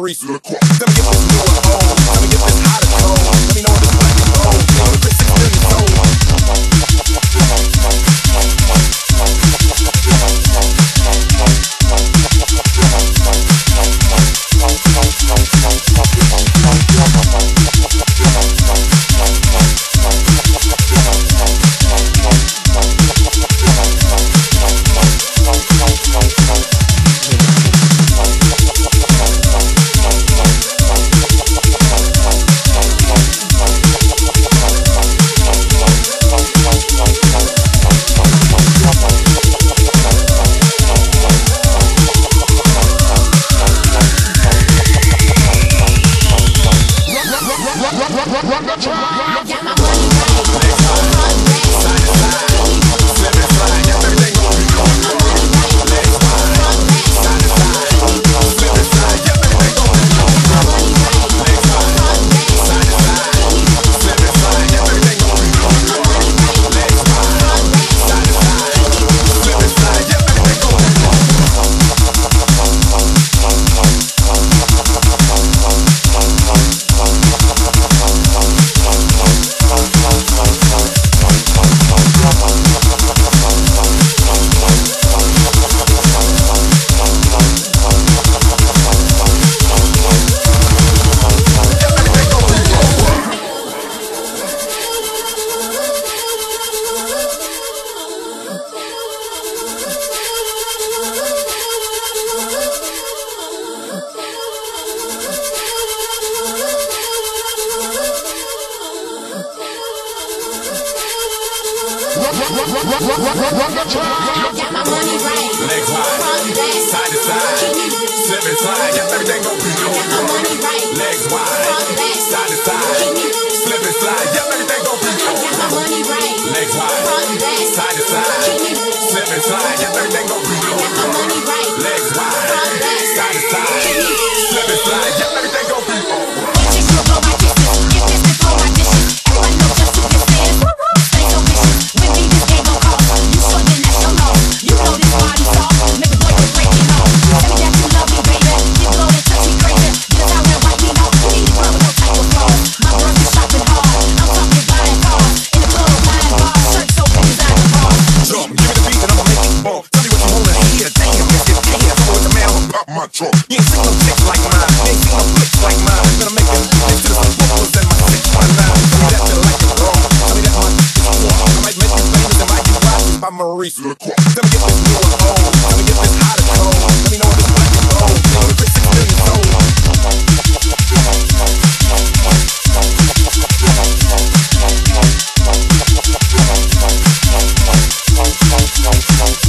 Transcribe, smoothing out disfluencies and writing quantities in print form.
Maurice. Let me get this new and old. Let me get this hot and cold. Let me know if it's black and gold. Let me get 6 million sold. Got my money right. Legs wide, side to side, slip and slide. Yep, everything gon' be good. Got my money right. Legs wide, side to side, slip and slide. Yep, everything gon' be good. Got my money right. Legs wide, side to side, slip and slide. Yep, everything gon' be good. Got my money right. Legs wide, side to side, slip and slide. Yep, everything gon' be good. You ain't seen no chicks like mine, you ain't seen no flicks like mine. Gonna make it into the vocals and my 619. Tell me that you like it wrong, tell me that my is wrong. I might make you famous and might get watched by Maurice. Let me get this new and old, let me get this hot and cold. Let me know if it's black and gold, let me get 6 million sold.